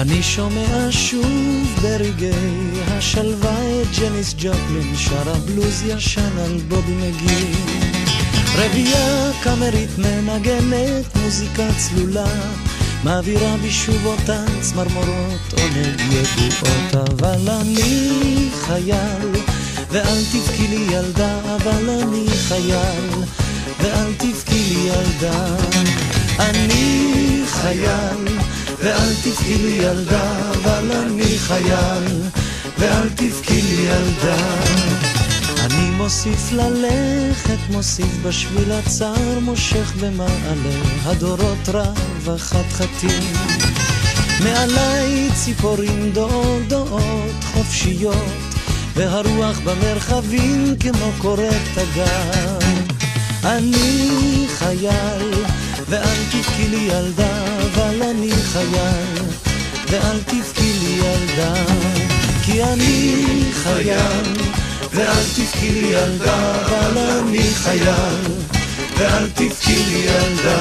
אני שומע שוב ברגעי השלווה את ג'ניס ג'ופלין שרה בלוז ישן על בובי מגי. רבייה קאמרית מנגנת מוזיקה צלולה, מעבירה בשוב אותן צמרמורות עונג ידועות. אבל אני חייל ואל תבכי לי ילדה, אבל אני חייל ואל תבכי לי ילדה. אני חייל ואל תבכי לי ילדה, אבל אני חייל ואל תבכי לי ילדה. אני מוסיף ללכת, מוסיף בשביל הצער, מושך במעלה הדורות רב החתחתים. מעלי ציפורים דעות חופשיות, והרוח במרחבים כמו קורת הגר. אני חייל ואל תבכי לי ילדה, אבל אני חייל ואל תבכי לי ילדה. כי אני חייל ואל תבכי לי ילדה, אבל אני חייל ואל תבכי לי ילדה.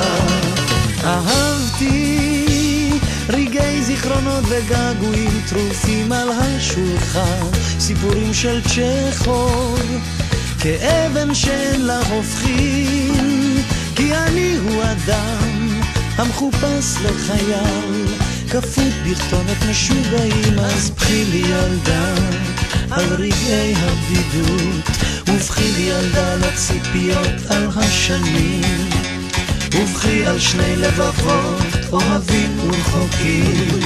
אהבתי רגעי זיכרונות וגעגועים טרופים על השולחן, סיפורים של צ'כוב כאבן שאין לה הופכין. כי אני הוא אדם המחופש לחייל, כפות בכתונת משוגעים. אז בכי לי ילדה על רגעי הבדידות, ובכי לי ילדה לציפיות על השנים, ובכי על שני לבבות אוהבים ורחוקים.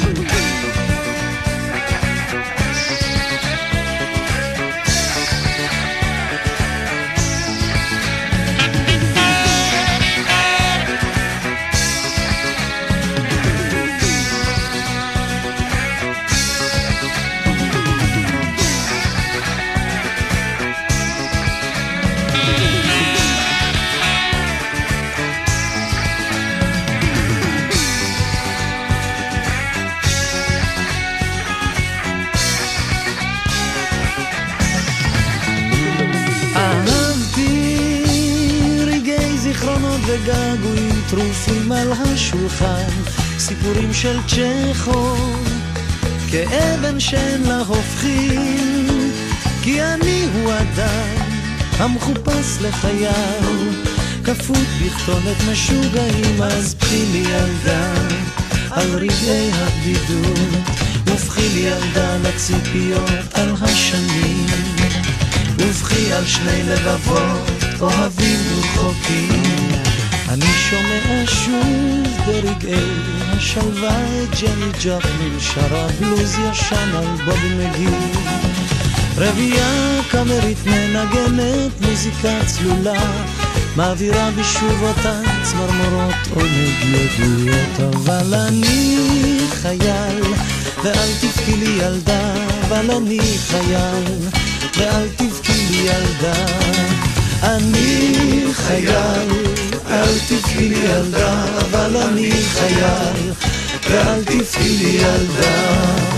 וגעגועים טרופים על השולחן, סיפורים של צ'כוב כאבן שאין לה הופכין. כי אני הוא אדם המחופש לחייל, כפות בכתונת משוגעים. אז בכי לי ילדה על רגעי הבדידות, ובכי לי ילדה לציפיות על השנים, ובכי על שני לבבות אוהבים ורחוקים. אני שומע שוב ברגעי השלווה את ג'ני ג'ופלין שרה בלוז ישן על בובי מגי. רבייה קאמרית מנגנת מוזיקה צלולה, מעבירה בשוב אותן צמרמורות עונג ידועות. אבל אני חייל ואל תבכי לי ילדה, אבל אני חייל ואל תבכי לי ילדה. אני חייל אל תבכי לי ילדה, אבל אני חייל ואל תבכי לי ילדה.